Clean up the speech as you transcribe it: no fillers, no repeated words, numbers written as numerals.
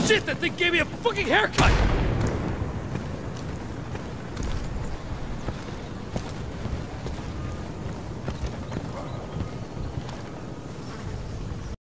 Shit, that thing gave me a fucking haircut!